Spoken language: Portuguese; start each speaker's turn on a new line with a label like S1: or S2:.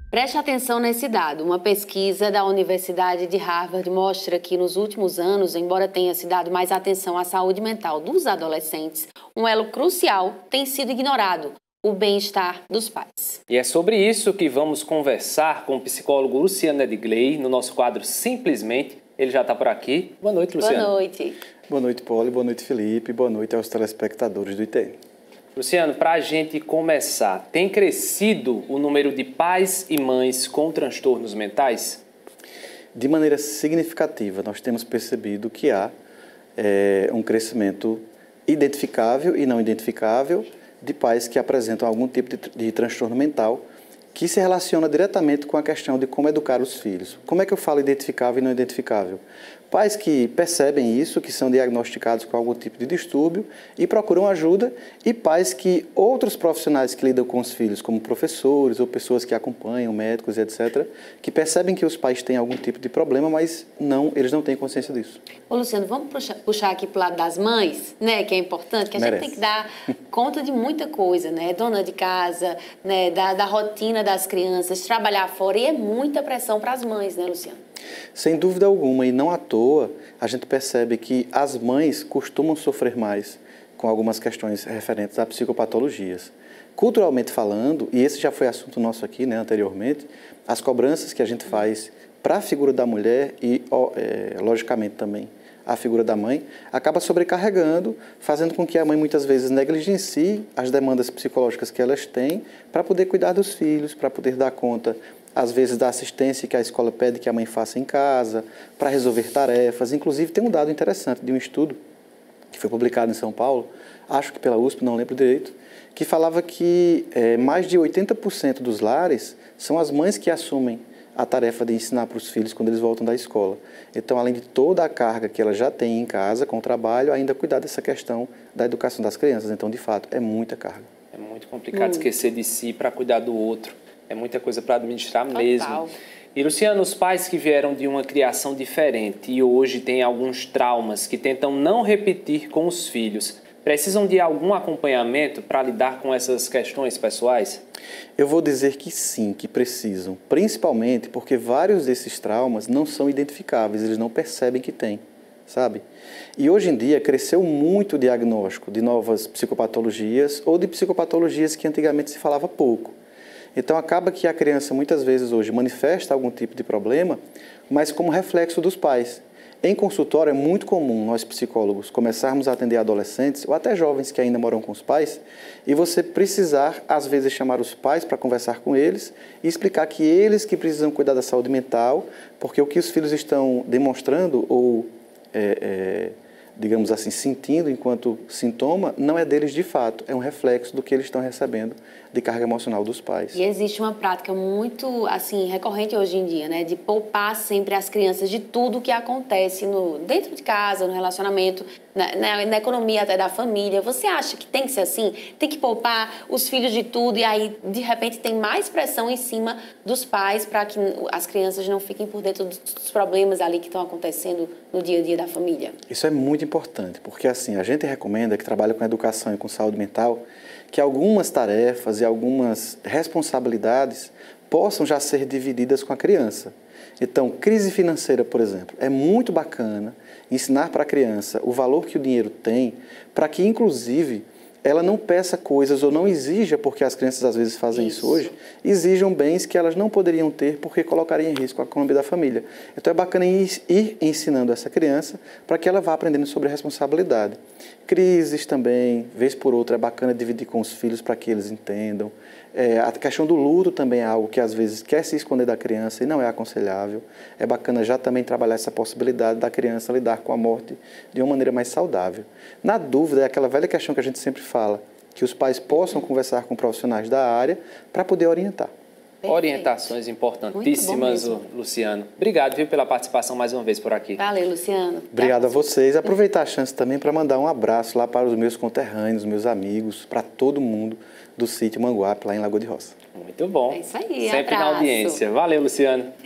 S1: Preste atenção nesse dado. Uma pesquisa da Universidade de Harvard mostra que nos últimos anos, embora tenha se dado mais atenção à saúde mental dos adolescentes, um elo crucial tem sido ignorado: o bem-estar dos pais.
S2: E é sobre isso que vamos conversar com o psicólogo Luciano Edgley no nosso quadro Simplesmente. Ele já está por aqui. Boa noite, Luciano.
S1: Boa noite.
S3: Boa noite, Poli. Boa noite, Felipe. Boa noite aos telespectadores do ITN.
S2: Luciano, para a gente começar, tem crescido o número de pais e mães com transtornos mentais?
S3: De maneira significativa, nós temos percebido que há um crescimento identificável e não identificável de pais que apresentam algum tipo de transtorno mental que se relaciona diretamente com a questão de como educar os filhos. Como é que eu falo identificável e não identificável? Pais que percebem isso, que são diagnosticados com algum tipo de distúrbio e procuram ajuda, e pais que outros profissionais que lidam com os filhos, como professores ou pessoas que acompanham, médicos, etc., que percebem que os pais têm algum tipo de problema, mas eles não têm consciência disso.
S1: Ô, Luciano, vamos puxar aqui para o lado das mães, né, que é importante, que a gente tem que dar conta de muita coisa, né, dona de casa, né, da rotina das crianças, trabalhar fora, e é muita pressão para as mães, né, Luciano?
S3: Sem dúvida alguma, e não à toa, a gente percebe que as mães costumam sofrer mais com algumas questões referentes a psicopatologias. Culturalmente falando, e esse já foi assunto nosso aqui, né, anteriormente, as cobranças que a gente faz para a figura da mulher e, logicamente, também a figura da mãe, acaba sobrecarregando, fazendo com que a mãe muitas vezes negligencie as demandas psicológicas que elas têm para poder cuidar dos filhos, para poder dar conta, às vezes, da assistência que a escola pede que a mãe faça em casa, para resolver tarefas. Inclusive, tem um dado interessante de um estudo que foi publicado em São Paulo, acho que pela USP, não lembro direito, que falava que mais de 80% dos lares são as mães que assumem a tarefa de ensinar para os filhos quando eles voltam da escola. Então, além de toda a carga que ela já tem em casa com o trabalho, ainda cuidar dessa questão da educação das crianças. Então, de fato, é muita carga.
S2: É muito complicado esquecer de si para cuidar do outro. É muita coisa para administrar mesmo. E, Luciano, os pais que vieram de uma criação diferente e hoje têm alguns traumas que tentam não repetir com os filhos, precisam de algum acompanhamento para lidar com essas questões pessoais?
S3: Eu vou dizer que sim, que precisam, principalmente porque vários desses traumas não são identificáveis, eles não percebem que têm, sabe? E hoje em dia cresceu muito o diagnóstico de novas psicopatologias ou de psicopatologias que antigamente se falava pouco. Então acaba que a criança muitas vezes hoje manifesta algum tipo de problema, mas como reflexo dos pais. Em consultório é muito comum nós psicólogos começarmos a atender adolescentes ou até jovens que ainda moram com os pais e você precisar às vezes chamar os pais para conversar com eles e explicar que eles que precisam cuidar da saúde mental, porque o que os filhos estão demonstrando ou digamos assim, sentindo enquanto sintoma, não é deles de fato, é um reflexo do que eles estão recebendo de carga emocional dos pais.
S1: E existe uma prática muito, assim, recorrente hoje em dia, né, de poupar sempre as crianças de tudo que acontece dentro de casa, no relacionamento, na economia até da família. Você acha que tem que ser assim? Tem que poupar os filhos de tudo e aí, de repente, tem mais pressão em cima dos pais para que as crianças não fiquem por dentro dos problemas ali que estão acontecendo no dia a dia da família?
S3: Isso é muito importante, porque assim, a gente recomenda que trabalha com educação e com saúde mental, que algumas tarefas e algumas responsabilidades possam já ser divididas com a criança. Então, crise financeira, por exemplo, é muito bacana ensinar para a criança o valor que o dinheiro tem, para que, inclusive, ela não peça coisas ou não exija, porque as crianças às vezes fazem isso hoje, exijam bens que elas não poderiam ter porque colocariam em risco a economia da família. Então é bacana ir ensinando essa criança para que ela vá aprendendo sobre a responsabilidade. Crises também, vez por outra, é bacana dividir com os filhos para que eles entendam. A questão do luto também é algo que às vezes quer se esconder da criança e não é aconselhável. É bacana já também trabalhar essa possibilidade da criança lidar com a morte de uma maneira mais saudável. Na dúvida, é aquela velha questão que a gente sempre fala, que os pais possam conversar com profissionais da área para poder orientar.
S1: Perfeito.
S2: Orientações importantíssimas, Luciano. Obrigado, viu, pela participação mais uma vez por aqui.
S1: Valeu, Luciano.
S3: Obrigado a vocês. Aproveitar a chance também para mandar um abraço lá para os meus conterrâneos, meus amigos, para todo mundo do sítio Manguape, lá em Lagoa de Roça.
S2: Muito bom.
S1: É isso aí,
S2: sempre
S1: abraço.
S2: na audiência. Valeu, Luciano.